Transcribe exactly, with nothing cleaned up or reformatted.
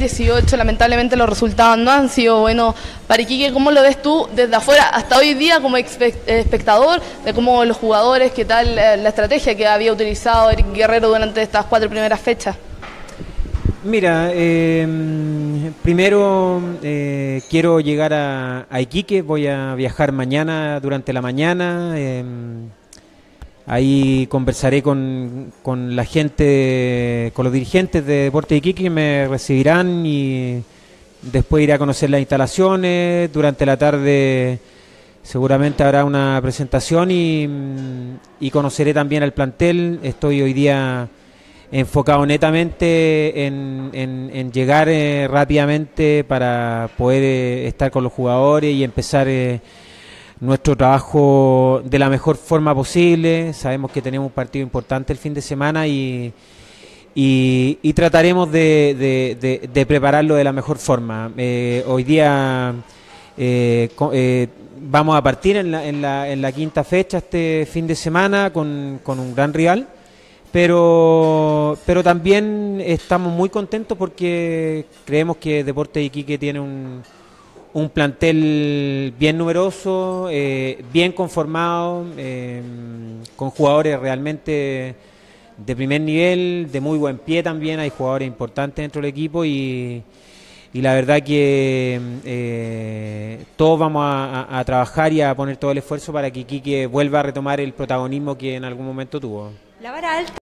dieciocho lamentablemente los resultados no han sido buenos para Iquique. ¿Cómo lo ves tú desde afuera hasta hoy día como espectador de cómo los jugadores, qué tal la estrategia que había utilizado Eric Guerrero durante estas cuatro primeras fechas? Mira, eh, primero eh, quiero llegar a, a Iquique, voy a viajar mañana durante la mañana. Eh, Ahí conversaré con, con la gente, con los dirigentes de Deportes Iquique que me recibirán y después iré a conocer las instalaciones. Durante la tarde seguramente habrá una presentación y, y conoceré también al plantel. Estoy hoy día enfocado netamente en, en, en llegar eh, rápidamente para poder eh, estar con los jugadores y empezar eh, nuestro trabajo de la mejor forma posible. Sabemos que tenemos un partido importante el fin de semana y, y, y trataremos de, de, de, de prepararlo de la mejor forma. Eh, hoy día eh, eh, vamos a partir en la, en, la, en la quinta fecha este fin de semana con, con un gran rival, pero, pero también estamos muy contentos porque creemos que Deportes Iquique tiene un un plantel bien numeroso, eh, bien conformado, eh, con jugadores realmente de primer nivel, de muy buen pie también. Hay jugadores importantes dentro del equipo y, y la verdad que eh, todos vamos a, a, a trabajar y a poner todo el esfuerzo para que Iquique vuelva a retomar el protagonismo que en algún momento tuvo. La vara alta.